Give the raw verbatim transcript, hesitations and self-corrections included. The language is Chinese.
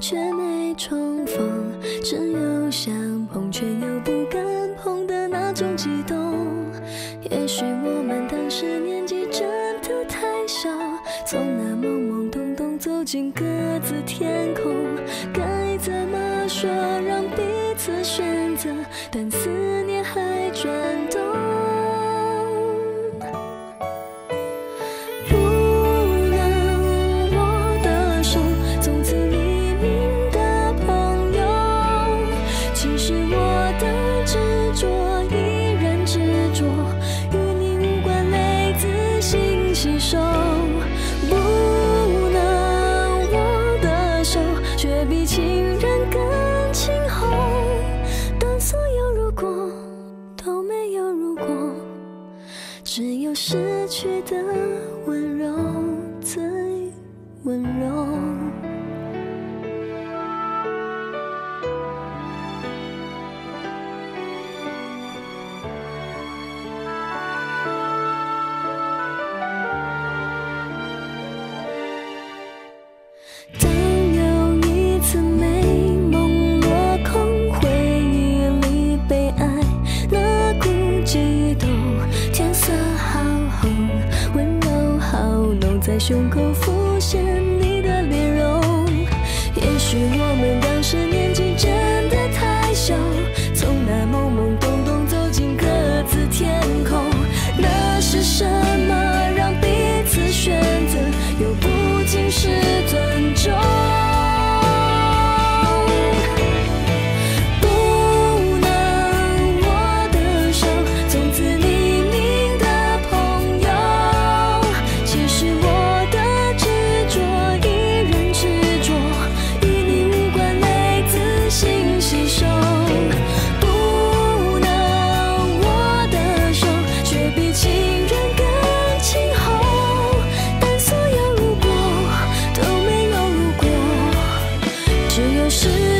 却没重逢，只有想碰却又不敢碰的那种激动。也许我们当时年纪真的太小，从那懵懵懂懂走进各自天空，该怎么说让彼此选择，但思念还转动。携手不能握的手，却比情人更轻厚。但所有如果都没有如果，只有失去的温柔最温柔。当有一次美梦落空，回忆里被爱那股悸动，天色好红，温柔好浓，在胸口浮现你的脸容。也许我们当时年纪真的太小，从那懵懵懂懂走进各自天空。那是什么让彼此选择，又不仅是尊重？不能握的手，从此黎明的朋友。其实我的执着依然执着，与你无关泪自行吸收。不能握的手，却比情人更轻厚。但所有如果都没有如果，只有失